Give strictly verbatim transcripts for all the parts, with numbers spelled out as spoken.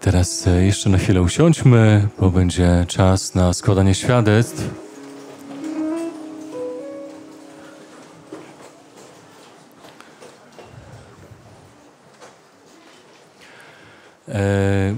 Teraz jeszcze na chwilę usiądźmy, bo będzie czas na składanie świadectw. E...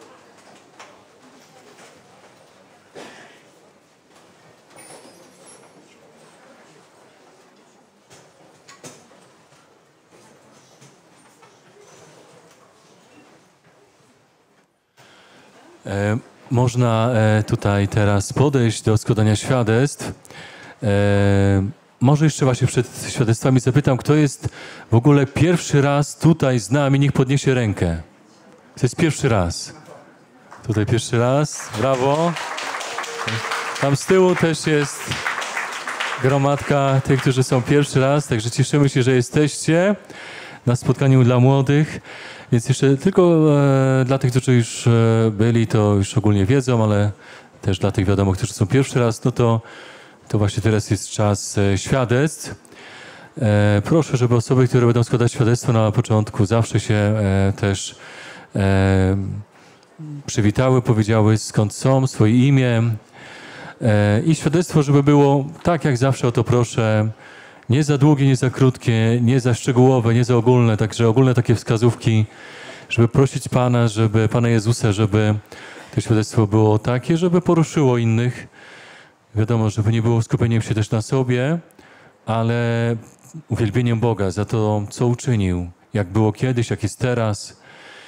E, można e, tutaj teraz podejść do składania świadectw. E, może jeszcze właśnie przed świadectwami zapytam, kto jest w ogóle pierwszy raz tutaj z nami, niech podniesie rękę. To jest pierwszy raz. Tutaj pierwszy raz, brawo. Tam z tyłu też jest gromadka tych, którzy są pierwszy raz, także cieszymy się, że jesteście na spotkaniu dla młodych. Więc jeszcze tylko e, dla tych, którzy już e, byli, to już ogólnie wiedzą, ale też dla tych wiadomo, którzy są pierwszy raz, no to, to właśnie teraz jest czas e, świadectw. E, proszę, żeby osoby, które będą składać świadectwo na początku, zawsze się e, też e, przywitały, powiedziały skąd są, swoje imię e, i świadectwo, żeby było tak jak zawsze, o to proszę. Nie za długie, nie za krótkie, nie za szczegółowe, nie za ogólne, także ogólne takie wskazówki, żeby prosić Pana, żeby Pana Jezusa, żeby to świadectwo było takie, żeby poruszyło innych. Wiadomo, żeby nie było skupieniem się też na sobie, ale uwielbieniem Boga za to, co uczynił, jak było kiedyś, jak jest teraz.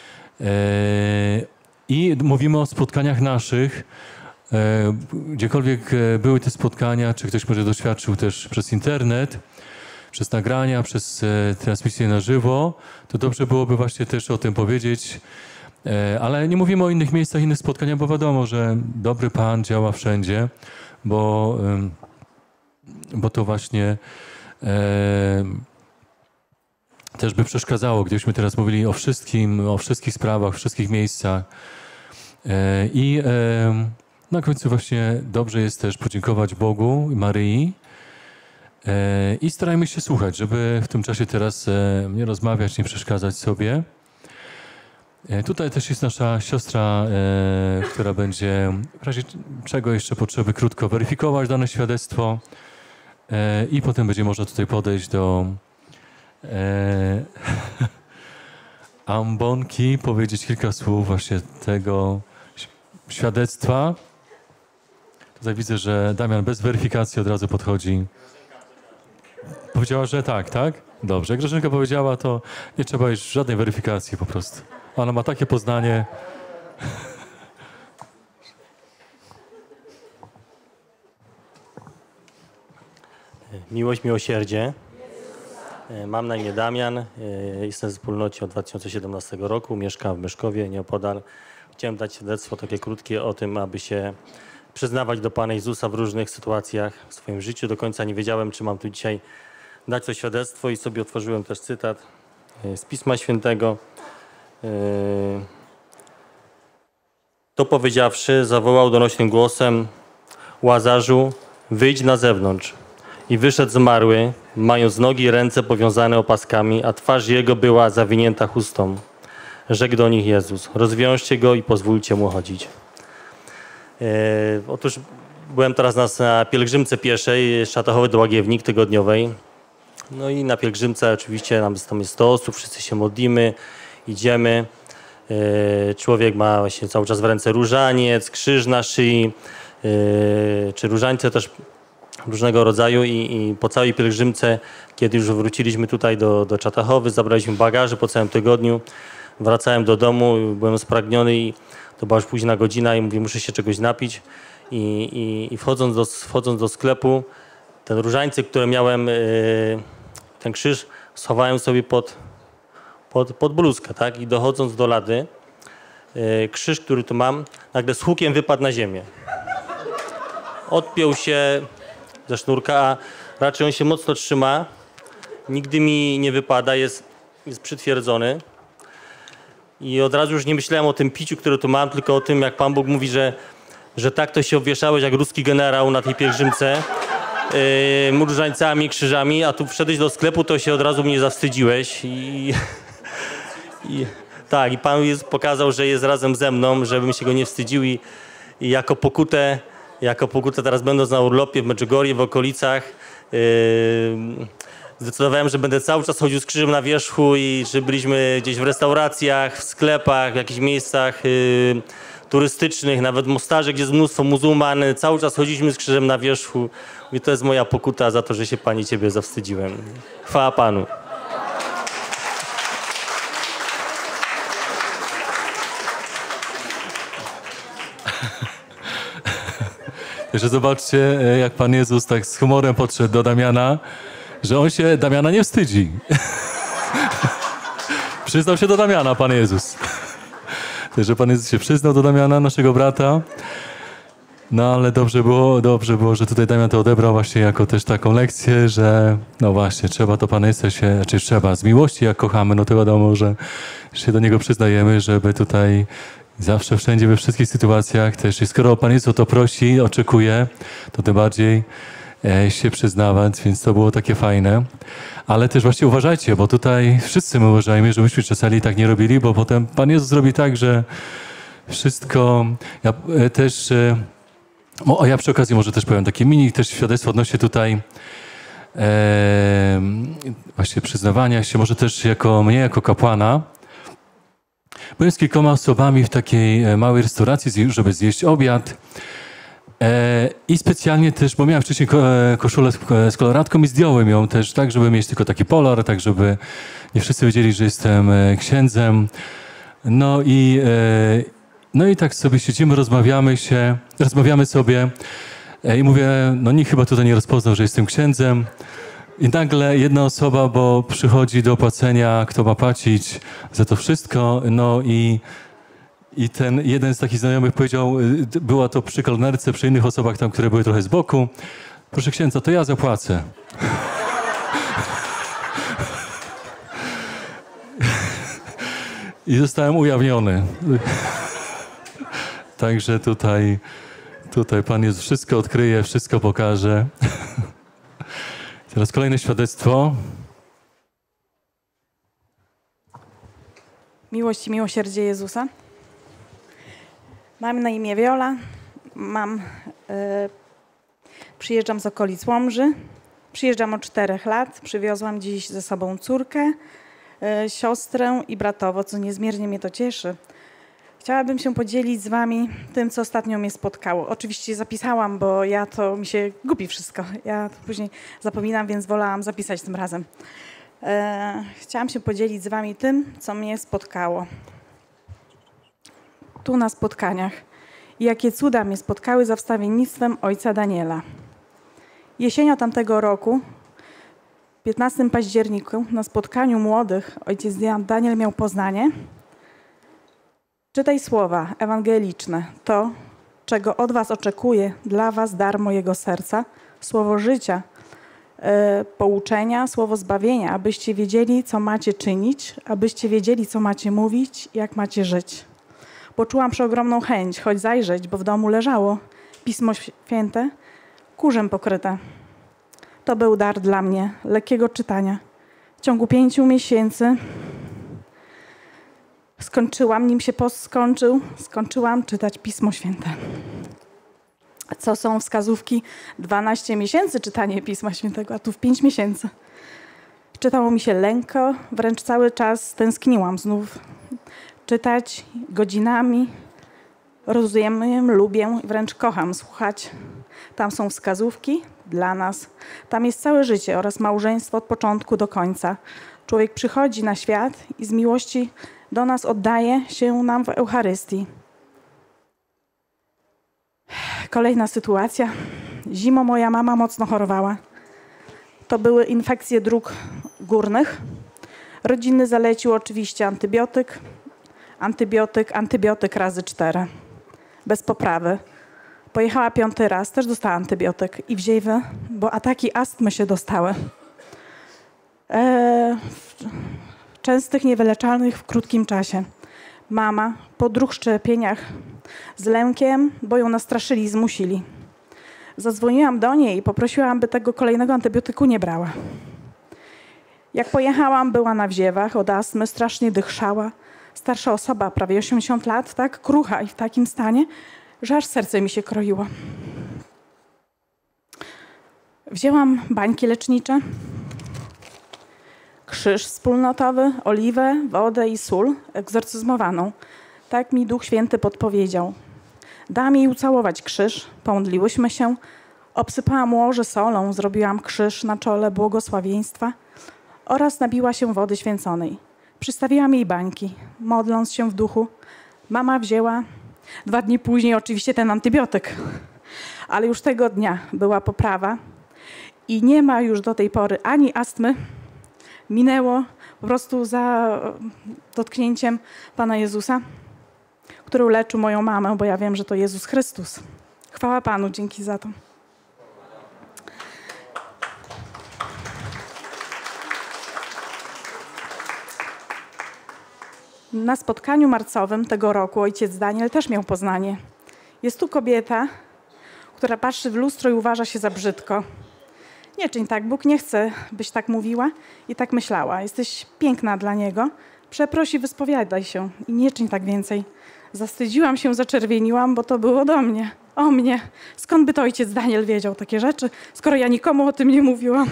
I mówimy o spotkaniach naszych, gdziekolwiek były te spotkania, czy ktoś może doświadczył też przez internet, przez nagrania, przez transmisję na żywo, to dobrze byłoby właśnie też o tym powiedzieć. Ale nie mówimy o innych miejscach, innych spotkaniach, bo wiadomo, że dobry Pan działa wszędzie, bo, bo to właśnie też by przeszkadzało, gdybyśmy teraz mówili o wszystkim, o wszystkich sprawach, wszystkich miejscach. I na końcu właśnie dobrze jest też podziękować Bogu i Maryi i starajmy się słuchać, żeby w tym czasie teraz nie rozmawiać, nie przeszkadzać sobie. Tutaj też jest nasza siostra, która będzie w razie czego jeszcze potrzeby krótko weryfikować dane świadectwo i potem będzie można tutaj podejść do ambonki, powiedzieć kilka słów właśnie tego świadectwa. Tutaj widzę, że Damian bez weryfikacji od razu podchodzi. Powiedziała, że tak, tak? Dobrze. Jak Grażynka powiedziała, to nie trzeba już żadnej weryfikacji po prostu. Ona ma takie poznanie. Miłość, miłosierdzie. Mam na imię Damian. Jestem w wspólnocie od dwa tysiące siedemnastego roku. Mieszkam w Myszkowie, nieopodal. Chciałem dać świadectwo takie krótkie o tym, aby się przyznawać do Pana Jezusa w różnych sytuacjach w swoim życiu. Do końca nie wiedziałem, czy mam tu dzisiaj dać to świadectwo i sobie otworzyłem też cytat z Pisma Świętego. To powiedziawszy, zawołał donośnym głosem: Łazarzu, wyjdź na zewnątrz. I wyszedł zmarły, mając nogi i ręce powiązane opaskami, a twarz jego była zawinięta chustą. Rzekł do nich Jezus: rozwiążcie go i pozwólcie mu chodzić. E, otóż byłem teraz na, na pielgrzymce pieszej z Czatachowy do Łagiewnik tygodniowej. No i na pielgrzymce oczywiście nam, tam jest sto osób, wszyscy się modlimy, idziemy. E, człowiek ma właśnie cały czas w ręce różaniec, krzyż na szyi, e, czy różańce też różnego rodzaju i, i po całej pielgrzymce, kiedy już wróciliśmy tutaj do, do Czatachowy, zabraliśmy bagaże po całym tygodniu. Wracałem do domu, byłem spragniony i to była już późna godzina i mówię, muszę się czegoś napić. I, i, i wchodząc, do, wchodząc do sklepu, ten różańce, które miałem, yy, ten krzyż, schowałem sobie pod, pod, pod bluzkę, tak? I dochodząc do lady, yy, krzyż, który tu mam, nagle z hukiem wypadł na ziemię. Odpiął się ze sznurka, a raczej on się mocno trzyma. Nigdy mi nie wypada, jest, jest przytwierdzony. I od razu już nie myślałem o tym piciu, które tu mam, tylko o tym, jak Pan Bóg mówi, że, że tak to się obwieszałeś jak ruski generał na tej pielgrzymce, yy, różańcami, krzyżami, a tu wszedłeś do sklepu, to się od razu mnie zawstydziłeś. I, i, Tak, i Pan Jezus pokazał, że jest razem ze mną, żebym się Go nie wstydził i, i jako pokutę, jako pokutę teraz będąc na urlopie w Medjugorje, w okolicach, yy, zdecydowałem, że będę cały czas chodził z krzyżem na wierzchu i że byliśmy gdzieś w restauracjach, w sklepach, w jakichś miejscach yy, turystycznych, nawet w Mostarze, gdzie jest mnóstwo muzułman, cały czas chodziliśmy z krzyżem na wierzchu i to jest moja pokuta za to, że się Pani Ciebie zawstydziłem. Chwała Panu. Także zobaczcie, jak Pan Jezus tak z humorem podszedł do Damiana, że on się Damiana nie wstydzi. Przyznał się do Damiana, Pan Jezus. Także Pan Jezus się przyznał do Damiana, naszego brata. No ale dobrze było, dobrze było, że tutaj Damian to odebrał właśnie jako też taką lekcję, że no właśnie, trzeba to Pana Jezusa się, znaczy trzeba, z miłości jak kochamy, no to wiadomo, że się do Niego przyznajemy, żeby tutaj zawsze, wszędzie, we wszystkich sytuacjach też. I skoro Pan Jezus o to prosi, oczekuje, to tym bardziej e, się przyznawać, więc to było takie fajne. Ale też właśnie uważajcie, bo tutaj wszyscy my uważajmy, żebyśmy czasami tak nie robili, bo potem Pan Jezus zrobi tak, że wszystko... Ja e, też... E, o, ja przy okazji może też powiem takie mini też świadectwo odnośnie tutaj e, właśnie przyznawania się, może też jako mnie, jako kapłana. Byłem z kilkoma osobami w takiej małej restauracji, żeby zjeść obiad. E, I specjalnie też, bo miałem wcześniej koszulę z koloratką i zdjąłem ją też tak, żeby mieć tylko taki polar, tak żeby nie wszyscy wiedzieli, że jestem księdzem. No i, e, no i tak sobie siedzimy, rozmawiamy się, rozmawiamy sobie e, i mówię, no nikt chyba tutaj nie rozpoznał, że jestem księdzem. I nagle jedna osoba, bo przychodzi do opłacenia, kto ma płacić za to wszystko, no i, i ten jeden z takich znajomych powiedział, była to przy kelnerce, przy innych osobach tam, które były trochę z boku, proszę księdza, to ja zapłacę. I zostałem ujawniony. Także tutaj, tutaj Pan Jezus wszystko odkryje, wszystko pokaże. Teraz kolejne świadectwo. Miłość i miłosierdzie Jezusa. Mam na imię Wiola. Mam, y, przyjeżdżam z okolic Łomży. Przyjeżdżam od czterech lat. Przywiozłam dziś ze sobą córkę, y, siostrę i bratowo, co niezmiernie mnie to cieszy. Chciałabym się podzielić z wami tym, co ostatnio mnie spotkało. Oczywiście zapisałam, bo ja to mi się gubi wszystko. Ja to później zapominam, więc wolałam zapisać tym razem. E, chciałam się podzielić z wami tym, co mnie spotkało. Tu na spotkaniach. I jakie cuda mnie spotkały za wstawiennictwem ojca Daniela. Jesienią tamtego roku, piętnastego października, na spotkaniu młodych, ojciec Daniel miał Poznanie. Czytaj słowa ewangeliczne, to, czego od was oczekuję, dla was dar mojego serca, słowo życia, e, pouczenia, słowo zbawienia, abyście wiedzieli, co macie czynić, abyście wiedzieli, co macie mówić, jak macie żyć. Poczułam przeogromną chęć, choć zajrzeć, bo w domu leżało Pismo Święte, kurzem pokryte. To był dar dla mnie, lekkiego czytania. W ciągu pięciu miesięcy skończyłam, nim się post skończył, skończyłam czytać Pismo Święte. Co są wskazówki? dwanaście miesięcy czytanie Pisma Świętego, a tu w pięć miesięcy. Czytało mi się lęko, wręcz cały czas tęskniłam znów. Czytać godzinami, rozumiem, lubię, wręcz kocham słuchać. Tam są wskazówki dla nas. Tam jest całe życie oraz małżeństwo od początku do końca. Człowiek przychodzi na świat i z miłości do nas oddaje się nam w Eucharystii. Kolejna sytuacja. Zimą moja mama mocno chorowała. To były infekcje dróg górnych. Rodzinny zalecił oczywiście antybiotyk, antybiotyk, antybiotyk razy cztery. Bez poprawy. Pojechała piąty raz, też dostała antybiotyk i wzięły, bo ataki astmy się dostały. Eee, częstych, niewyleczalnych w krótkim czasie. Mama po dwóch szczepieniach z lękiem, bo ją nastraszyli, zmusili. Zadzwoniłam do niej i poprosiłam, by tego kolejnego antybiotyku nie brała. Jak pojechałam, była na wziewach od astmy, strasznie dychrzała. Starsza osoba, prawie osiemdziesiąt lat, tak, krucha i w takim stanie, że aż serce mi się kroiło. Wzięłam bańki lecznicze, krzyż wspólnotowy, oliwę, wodę i sól egzorcyzmowaną. Tak mi Duch Święty podpowiedział. Dałam jej ucałować krzyż, pomodliłyśmy się, obsypałam łoże solą, zrobiłam krzyż na czole błogosławieństwa oraz nabiła się wody święconej. Przystawiłam jej bańki, modląc się w duchu. Mama wzięła dwa dni później oczywiście ten antybiotyk, ale już tego dnia była poprawa i nie ma już do tej pory ani astmy. Minęło po prostu za dotknięciem Pana Jezusa, który uleczył moją mamę, bo ja wiem, że to Jezus Chrystus. Chwała Panu, dzięki za to. Na spotkaniu marcowym tego roku ojciec Daniel też miał poznanie. Jest tu kobieta, która patrzy w lustro i uważa się za brzydko. Nie czyń tak, Bóg nie chce, byś tak mówiła i tak myślała. Jesteś piękna dla Niego. Przeproś i wyspowiadaj się i nie czyń tak więcej. Zastydziłam się, zaczerwieniłam, bo to było do mnie. O mnie. Skąd by to ojciec Daniel wiedział takie rzeczy, skoro ja nikomu o tym nie mówiłam?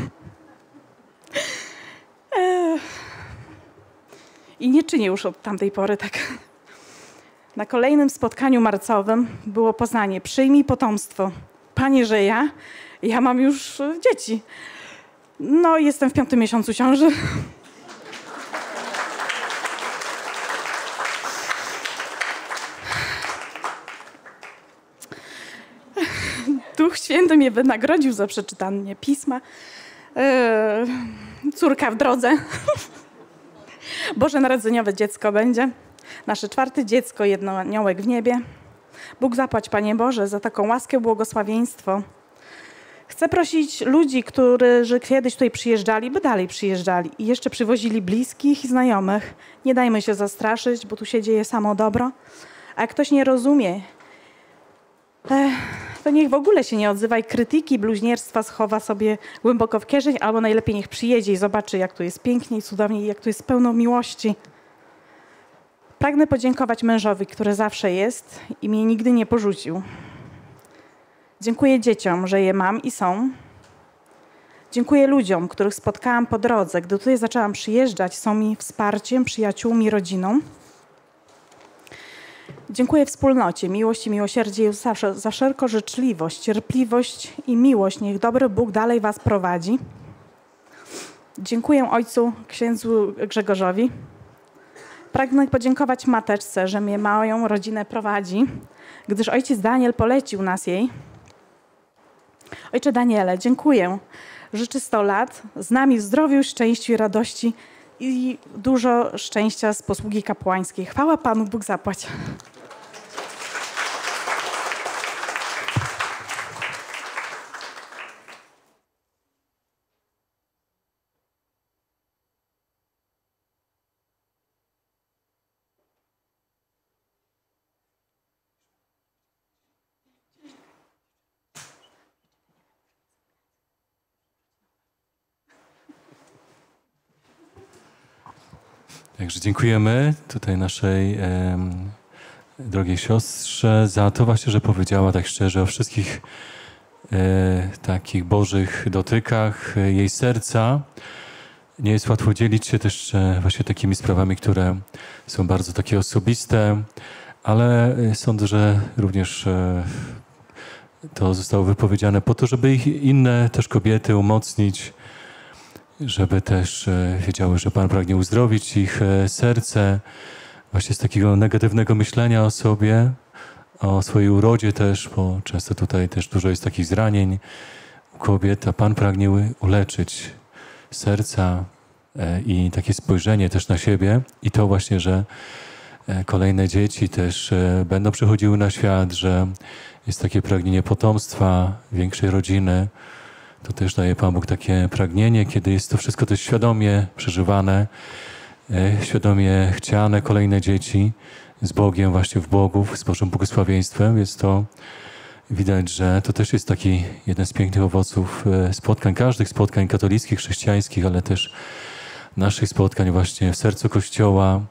Ech. I nie czynię już od tamtej pory tak. Na kolejnym spotkaniu marcowym było poznanie. Przyjmij potomstwo. Panie, że ja? Ja mam już dzieci. No, jestem w piątym miesiącu ciąży. Duch Święty mnie wynagrodził za przeczytanie pisma. Yy, córka w drodze. Bożonarodzeniowe dziecko będzie. Nasze czwarte dziecko, jedno aniołek w niebie. Bóg zapłać, Panie Boże, za taką łaskę, błogosławieństwo. Chcę prosić ludzi, którzy kiedyś tutaj przyjeżdżali, by dalej przyjeżdżali i jeszcze przywozili bliskich i znajomych. Nie dajmy się zastraszyć, bo tu się dzieje samo dobro. A jak ktoś nie rozumie, to niech w ogóle się nie odzywa i krytyki, bluźnierstwa schowa sobie głęboko w kieszeń, albo najlepiej niech przyjedzie i zobaczy, jak tu jest pięknie i cudownie, i jak tu jest pełno miłości. Pragnę podziękować mężowi, który zawsze jest i mnie nigdy nie porzucił. Dziękuję dzieciom, że je mam i są. Dziękuję ludziom, których spotkałam po drodze. Gdy tutaj zaczęłam przyjeżdżać, są mi wsparciem, przyjaciółmi, rodziną. Dziękuję wspólnocie, miłość i miłosierdzie zawsze, za wszelką życzliwość, cierpliwość i miłość. Niech dobry Bóg dalej was prowadzi. Dziękuję ojcu księdzu Grzegorzowi. Pragnę podziękować mateczce, że mnie moją rodzinę prowadzi, gdyż ojciec Daniel polecił nas jej. Ojcze Daniele, dziękuję. Życzę sto lat, z nami w zdrowiu, szczęściu i radości i dużo szczęścia z posługi kapłańskiej. Chwała Panu, Bóg zapłać. Także dziękujemy tutaj naszej e, drogiej siostrze za to właśnie, że powiedziała tak szczerze o wszystkich e, takich bożych dotykach e, jej serca. Nie jest łatwo dzielić się też e, właśnie takimi sprawami, które są bardzo takie osobiste, ale sądzę, że również e, to zostało wypowiedziane po to, żeby ich inne też kobiety umocnić, żeby też wiedziały, że Pan pragnie uzdrowić ich serce właśnie z takiego negatywnego myślenia o sobie, o swojej urodzie też, bo często tutaj też dużo jest takich zranień u kobiet, a Pan pragnie uleczyć serca i takie spojrzenie też na siebie i to właśnie, że kolejne dzieci też będą przychodziły na świat, że jest takie pragnienie potomstwa, większej rodziny. To też daje Pan Bóg takie pragnienie, kiedy jest to wszystko też świadomie przeżywane, e, świadomie chciane, kolejne dzieci z Bogiem, właśnie w Bogu, z Bożym błogosławieństwem. Jest to widać, że to też jest taki jeden z pięknych owoców spotkań, każdych spotkań katolickich, chrześcijańskich, ale też naszych spotkań właśnie w sercu Kościoła,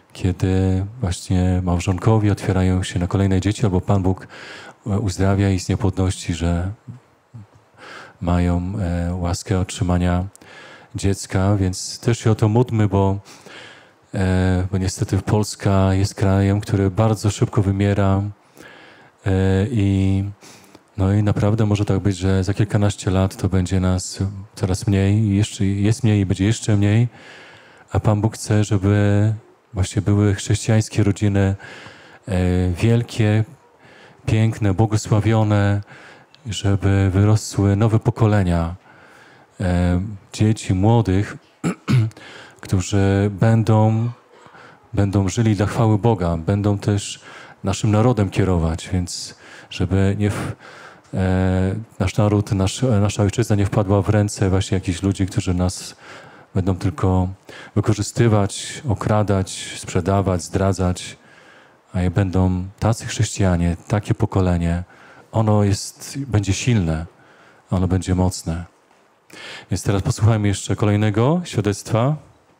kiedy właśnie małżonkowie otwierają się na kolejne dzieci, albo Pan Bóg uzdrawia ich z niepłodności, że mają e, łaskę otrzymania dziecka, więc też się o to módlmy, bo, e, bo niestety Polska jest krajem, który bardzo szybko wymiera e, i, no i naprawdę może tak być, że za kilkanaście lat to będzie nas coraz mniej, jeszcze jest mniej i będzie jeszcze mniej, a Pan Bóg chce, żeby właśnie były chrześcijańskie rodziny e, wielkie, piękne, błogosławione, żeby wyrosły nowe pokolenia e, dzieci, młodych, którzy będą, będą żyli dla chwały Boga, będą też naszym narodem kierować, więc żeby nie w, e, nasz naród, nasz, nasza ojczyzna nie wpadła w ręce właśnie jakichś ludzi, którzy nas będą tylko wykorzystywać, okradać, sprzedawać, zdradzać, a będą tacy chrześcijanie, takie pokolenie, ono jest, będzie silne, ono będzie mocne. Więc teraz posłuchajmy jeszcze kolejnego świadectwa.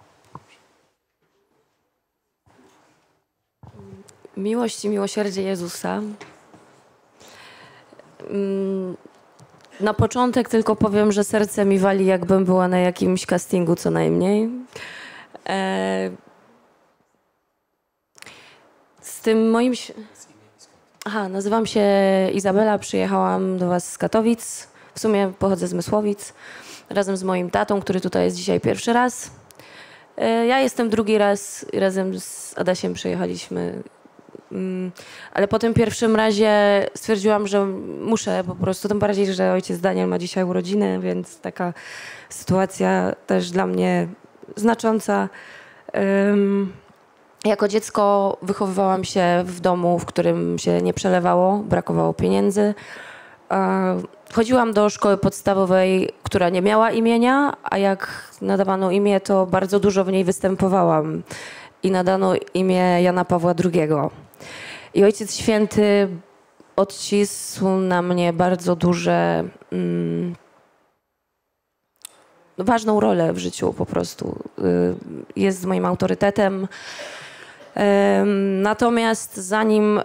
Miłość i miłosierdzie Jezusa. Na początek tylko powiem, że serce mi wali, jakbym była na jakimś castingu co najmniej. Z tym moim... Aha, nazywam się Izabela, przyjechałam do was z Katowic. W sumie pochodzę z Mysłowic. Razem z moim tatą, który tutaj jest dzisiaj pierwszy raz. Ja jestem drugi raz i razem z Adasiem przyjechaliśmy. Ale po tym pierwszym razie stwierdziłam, że muszę po prostu, tym bardziej, że ojciec Daniel ma dzisiaj urodziny, więc taka sytuacja też dla mnie znacząca. Jako dziecko wychowywałam się w domu, w którym się nie przelewało, brakowało pieniędzy. Chodziłam do szkoły podstawowej, która nie miała imienia, a jak nadawano imię, to bardzo dużo w niej występowałam. I nadano imię Jana Pawła drugiego. I Ojciec Święty odcisł na mnie bardzo duże, mm, ważną rolę w życiu po prostu. Jest moim autorytetem. Natomiast zanim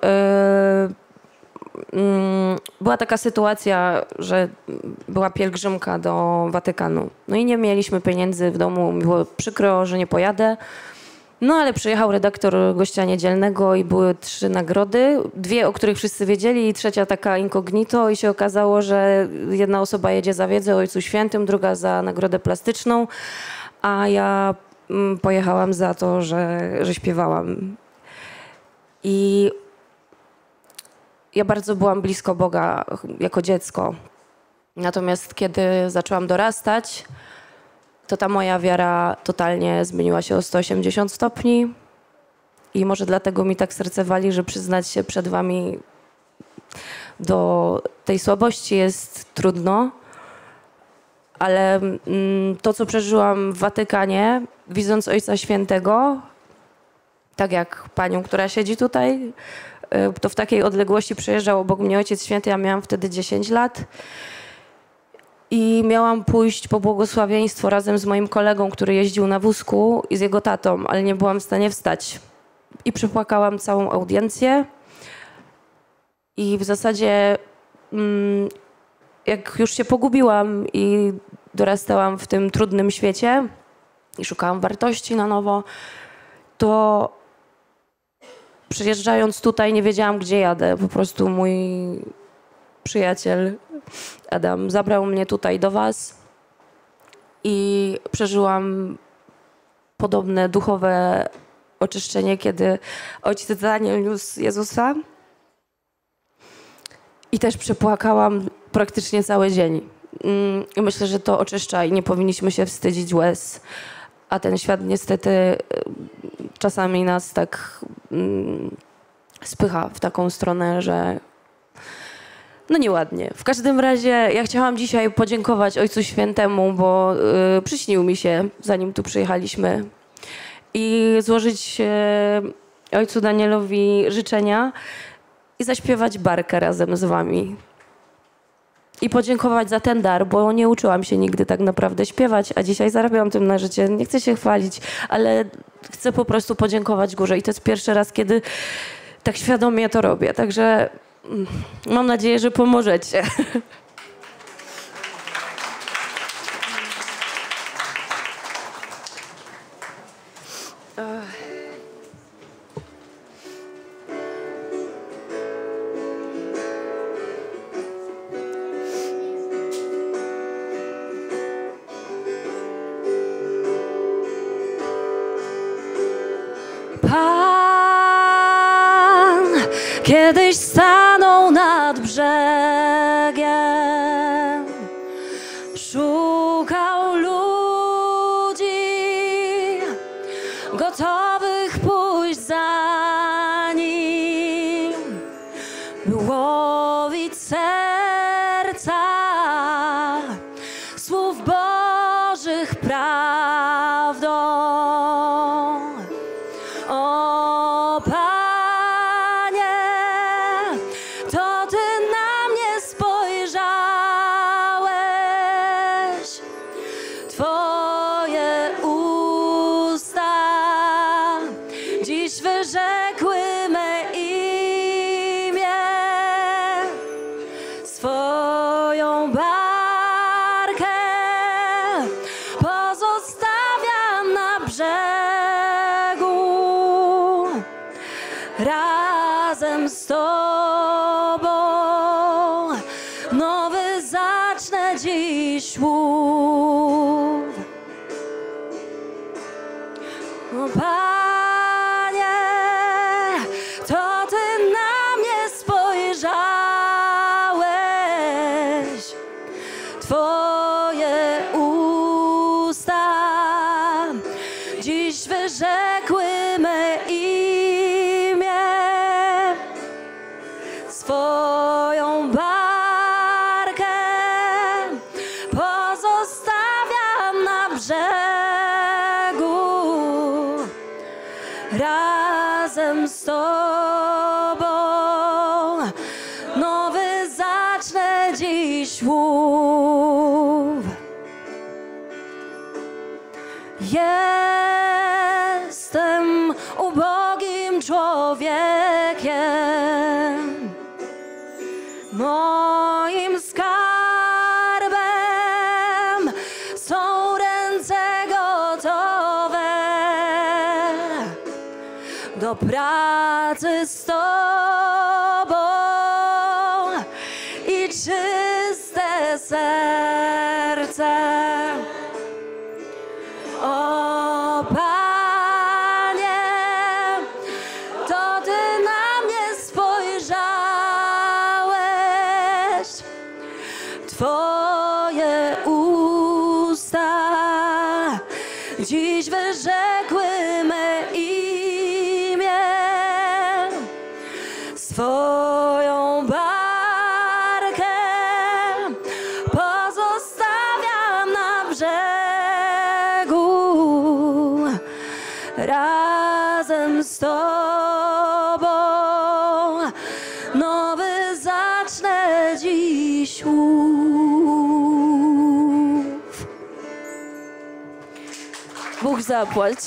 była taka sytuacja, że była pielgrzymka do Watykanu. No i nie mieliśmy pieniędzy w domu, mi było przykro, że nie pojadę. No ale przyjechał redaktor gościa niedzielnego i były trzy nagrody. Dwie, o których wszyscy wiedzieli, i trzecia taka incognito, i się okazało, że jedna osoba jedzie za wiedzę o Ojcu Świętym, druga za nagrodę plastyczną, a ja pojechałam za to, że, że śpiewałam. I ja bardzo byłam blisko Boga jako dziecko. Natomiast kiedy zaczęłam dorastać, to ta moja wiara totalnie zmieniła się o sto osiemdziesiąt stopni. I może dlatego mi tak serce wali, że przyznać się przed wami do tej słabości jest trudno. Ale mm, to, co przeżyłam w Watykanie, widząc Ojca Świętego, tak jak panią, która siedzi tutaj, to w takiej odległości przejeżdżał obok mnie Ojciec Święty, ja miałam wtedy dziesięć lat. I miałam pójść po błogosławieństwo razem z moim kolegą, który jeździł na wózku, i z jego tatą, ale nie byłam w stanie wstać. I przepłakałam całą audiencję. I w zasadzie mm, jak już się pogubiłam i dorastałam w tym trudnym świecie i szukałam wartości na nowo, to przyjeżdżając tutaj nie wiedziałam, gdzie jadę. Po prostu mój przyjaciel Adam zabrał mnie tutaj do was i przeżyłam podobne duchowe oczyszczenie, kiedy ojciec Daniel niósł Jezusa. I też przepłakałam praktycznie cały dzień. I myślę, że to oczyszcza i nie powinniśmy się wstydzić łez. A ten świat niestety czasami nas tak spycha w taką stronę, że no nieładnie. W każdym razie ja chciałam dzisiaj podziękować Ojcu Świętemu, bo y, przyśnił mi się, zanim tu przyjechaliśmy, i złożyć y, Ojcu Danielowi życzenia i zaśpiewać barkę razem z wami. I podziękować za ten dar, bo nie uczyłam się nigdy tak naprawdę śpiewać, a dzisiaj zarabiam tym na życie. Nie chcę się chwalić, ale chcę po prostu podziękować górze i to jest pierwszy raz, kiedy tak świadomie to robię, także mm, mam nadzieję, że pomożecie. Pan kiedyś stanął nad brzegiem, szukał ludzi gotowych pójść za nim, by łowić serca słów Bożych prawdą. O Panie, to Ty na mnie spojrzałeś, Twoje usta dziś wyrzekły me imię, swoją barkę pozostawiam na brzegu. Razem z Tobą nowy zacznę dziś łów. O Panie, to Ty na mnie spojrzałeś, Twoje usta dziś wyrzekły me imię, swoją barkę pozostawiam na brzegu. Razem z Tobą nowy zacznę dziś łów. Jestem ubogim człowiekiem, moim skarbem są ręce gotowe do pracy z Tobą i czyste serce. O Panie, to Ty na mnie spojrzałeś, Twoje usta dziś wyrzekły me imię, swoją barkę pozostawiam na brzegu. Razem z Tobą nowy zacznę dziś łów. Bóg zapłać.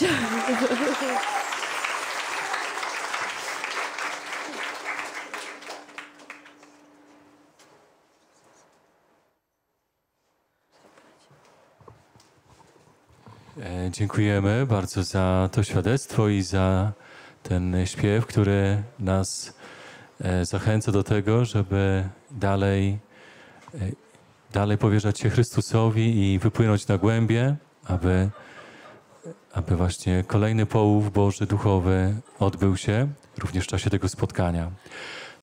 E, Dziękujemy bardzo za to świadectwo i za ten śpiew, który nas e, zachęca do tego, żeby dalej, e, dalej powierzać się Chrystusowi i wypłynąć na głębie, aby, aby właśnie kolejny połów Boży duchowy odbył się również w czasie tego spotkania.